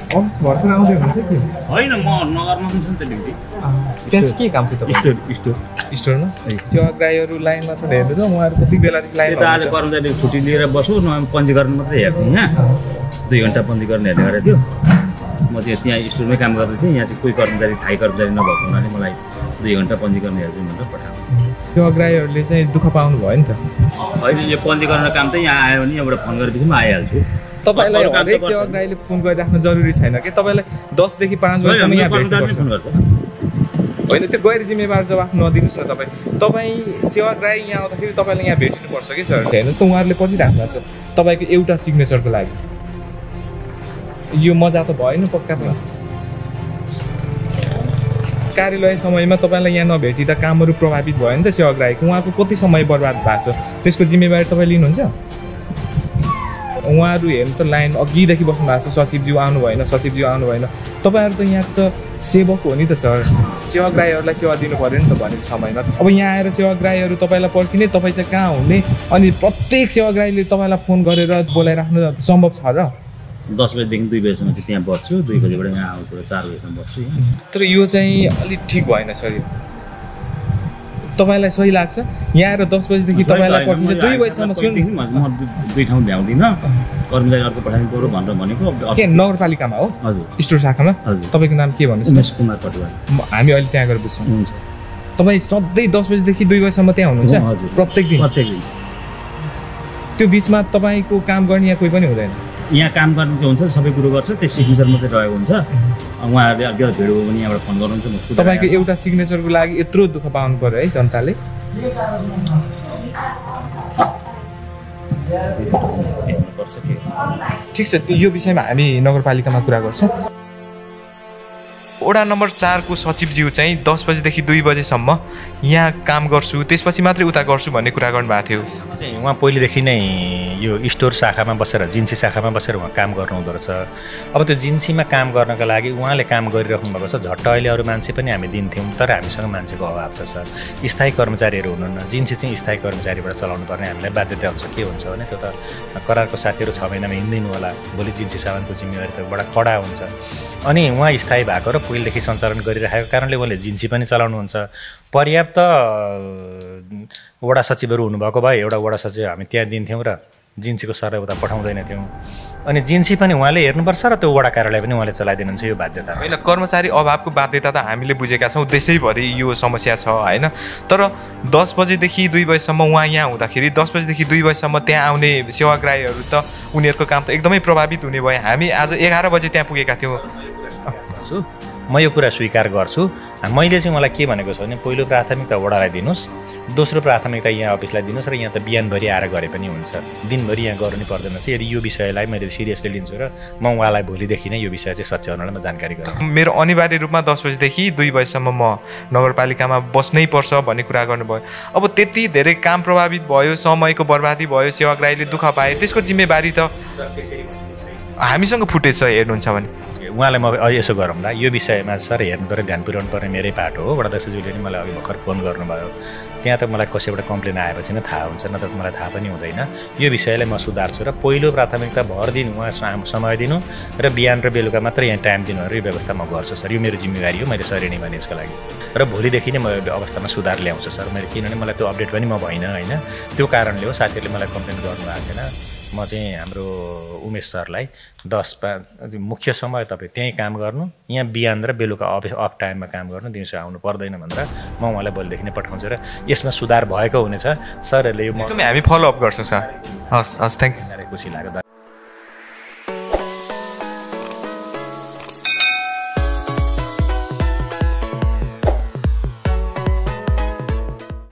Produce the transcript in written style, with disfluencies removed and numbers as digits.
office भर्खर आउँदै हुनुहुन्छ कि होइन म नगरमा पनि छु नि त ड्युटी त्यहाँ चाहिँ के काम थियो तपाईँ स्टोरमा सेवाग्राहीहरू लाइनमा छ हेर्नु त उहाँहरू कति बेलादेखि लाइनमा आज कर्मचारी छुट्टी लिएर बस्छु न पञ्जीकरण मात्रै हेर्छु यहाँ 2 घन्टा पञ्जीकरण हेर्ने गरेको थियो म चाहिँ त्यहाँ स्टोरमै काम गर्दै थिएँ यहाँ चाहिँ कोही कर्मचारी थाई कर्मचारी नभएको हुनाले मलाई 2 घन्टा पञ्जीकरण हेर्छु भनेर पठाएको सेवाग्राहीहरूले चाहिँ दुःख पाउनु भयो नि त अहिले यो पञ्जीकरण काम त यहाँ आयो भने यहाँबाट फोन गरेपछि म आइहाल्छु तपाईलाई हरेक सेवाग्राहीले फोन गरिराख्नु जरुरी छैन कि तपाईलाई 10 देखि 5 बजेसम्म यहाँ भेट्नुपर्छ होइन त्यो गैर जिम्मेवार जवाफ नदिनुस् न तपाईँ सेवाग्राही यहाँ आउँदाखेरि तपाईँले यहाँ भेटिनुपर्छ कि सर हेर्नुहोस् त उहाँहरूले पर्खिराख्नु छ तपाईँको एउटा सिग्नेचरको लागि यो मजा त भएन पक्का पनि कार्यालय समयमा तपाईँलाई यहाँ नभेटिँदा कामहरू प्रभावित भयो नि त सेवाग्राहीको उहाँको कति समय बर्बाद भएको छ त्यसको जिम्मेवारी तपाईँ लिनुहुन्छ उहाँहरू हेर्नु त लाइन अघिदेखि बस्नु भएको छ सचिवज्यू आउनु भएन तपाईँहरू त यहाँ त सेवक हो नि त सर सेवाग्राहीहरूलाई सेवा दिनु पऱ्यो नि त भनेको समयमा अब यहाँ आएर सेवाग्राहीहरू तपाईँलाई पर्खिने तपाईँ चाहिँ कहाँ हुने अनि प्रत्येक सेवाग्राहीले तपाईँलाई फोन गरेर बोलाइराख्नु सम्भव छ र 10 बजेदेखि 2 बजेसम्म चाहिँ त्यहाँ बस्छु 2 बजेबाट यहाँ आउँछु 4 बजेसम्म बस्छु तर यो चाहिँ अलिक ठिक भएन सर तपाईलाई सही लाग्छ यहाँ आएर 10 बजेदेखि तपाईलाई पर्खिन्छ 2 बजेसम्म सुन्नु म दुई ठाउँ भ्याउँदिन कर्मचारी अर्को पठाउनु पर्यो भनेर भनेको के नगरपालिकामा हो हजुर स्टोर शाखामा तपाईँको नाम के भन्नुहोस् उमेश कुमार पटवाल हामी अहिले त्यहाँ गएर बुझ्छौँ हुन्छ तपाईँ सधैँ 10 बजेदेखि 2 बजेसम्म त्यहाँ हुनुहुन्छ हजुर प्रत्येक दिन त्यो बिचमा तपाईँको काम गर्ने यहाँ कोही पनि हुँदैन यहाँ काम गर्ने चाहिँ हुन्छ सबै कुरो गर्छ त्यो सिग्नेचर मात्रै रहेको हुन्छ उहाँहरूले अलिकति भिड भयो भने यहाँबाट फोन गर्नुहुन्छ तपाईँको एउटा सिग्नेचरको लागि यत्रो दुःख पाउनु पर्यो है जनताले ठिक छ यो विषयमा हामी नगरपालिकामा कुरा गर्छौँ वडा नम्बर 4 को सचिवज्यू चाहिँ 10 बजेदेखि 2 बजेसम्म यहाँ काम गर्छु त्यसपछि मात्रै उता गर्छु भन्ने कुरा गर्नुभएको थियो चाहिँ उहाँ पहिलेदेखि नै यो स्टोर शाखामा बसेर जिन्सी शाखामा बसेर उहाँ काम गर्नुहुँदो रहेछ अब त्यो जिन्सीमा काम गर्नका लागि उहाँले काम गरिराख्नु भएको छ झट्ट अहिले अरू मान्छे पनि हामी दिन्थ्यौँ तर हामीसँग मान्छेको अभाव छ सर स्थायी कर्मचारीहरू हुनुहुन्न जिन्सी चाहिँ स्थायी कर्मचारीबाट चलाउनु पर्ने हामीलाई बाध्यता हुन्छ के हुन्छ भने त्यो त करारको साथीहरू 6 महिनामा हिँड्दिनु होला भोलि जिन्सी सामानको जिम्मेवारी त बडा कडा हुन्छ अनि उहाँ स्थायी भएको र पहिलेदेखि सञ्चालन गरिरहेको कारणले उहाँले जिन्सी पनि चलाउनुहुन्छ पर्याप्त वडा सचिवहरू हुनुभएको भए एउटा वडा सचिव हामी त्यहाँ दिन्थ्यौँ र जिन्सीको सरलाई उता पठाउँदैन थियौँ अनि जिन्सी पनि उहाँले हेर्नुपर्छ र त्यो वडा कार्यालय पनि उहाँले चलाइदिनुहुन्छ यो बाध्यता होइन कर्मचारी अभावको बाध्यता त हामीले बुझेका छौँ देशैभरि यो समस्या छ होइन तर 10 बजेदेखि 2 बजेसम्म उहाँ यहाँ हुँदाखेरि 10 बजेदेखि 2 बजेसम्म त्यहाँ आउने सेवाग्राहीहरू त उनीहरूको काम त एकदमै प्रभावित हुने भयो हामी आज 11 बजे त्यहाँ पुगेका थियौँ म यो कुरा स्वीकार गर्छु मैले चाहिँ मलाई के भनेको छ भने पहिलो प्राथमिकता वडालाई दिनुहोस् दोस्रो प्राथमिकता यहाँ अफिसलाई दिनुहोस् र यहाँ त बिहानभरि आएर गरे पनि हुन्छ दिनभरि यहाँ गर्नु पर्दैन चाहिँ यदि यो विषयलाई मैले सिरियसली लिन्छु र म उहाँलाई भोलिदेखि नै यो विषय चाहिँ सच्याउनलाई म जानकारी गराउँछु मेरो अनिवार्य रूपमा 10 बजेदेखि 2 बजेसम्म म नगरपालिकामा बस्नै पर्छ भन्ने कुरा गर्नुभयो अब त्यति धेरै काम प्रभावित भयो समयको बर्बादी भयो सेवाग्राहीले दुःख पाए त्यसको जिम्मेवारी त हामीसँग फुटेज छ हेर्नुहुन्छ भने उहाँलाई म यसो गरौँला यो विषयमा सर हेर्नु पर्ने ध्यान पुर्याउनु पर्ने मेरै पाटो हो वडा अध्यक्षज्यूले नि मलाई अघि भर्खर फोन गर्नुभयो त्यहाँ त मलाई कसैबाट कम्प्लेन आएपछि नै थाहा हुन्छ नत्र मलाई थाहा पनि हुँदैन यो विषयलाई म सुधार्छु र पहिलो प्राथमिकता भर दिन उहाँ समय दिनु र बिहान र बेलुका मात्र यहाँ टाइम दिनु यो व्यवस्था म गर्छु सर यो मेरो जिम्मेवारी हो मैले सरेनी भने यसको लागि र भोलिदेखि नै म यो अवस्थामा सुधार ल्याउँछु सर मैले किनभने मलाई त्यो अपडेट पनि म भइनँ होइन त्यो कारणले हो साथीहरूले मलाई कम्प्लेन गर्नुभएको थिएन म चाहिँ हाम्रो उमेश सरलाई 10-5 मुख्य समय तपाईँ त्यहीँ काम गर्नु यहाँ बिहान र बेलुका अफ टाइममा काम गर्नु दिउँसो आउनु पर्दैन भनेर म उहाँलाई भोलिदेखि नै पठाउँछु र यसमा सुधार भएको हुनेछ सरहरूले यो एकदमै हामी फलोअप गर्छौँ सर हस् थ्याङ्क यू साह्रै खुसी लाग्यो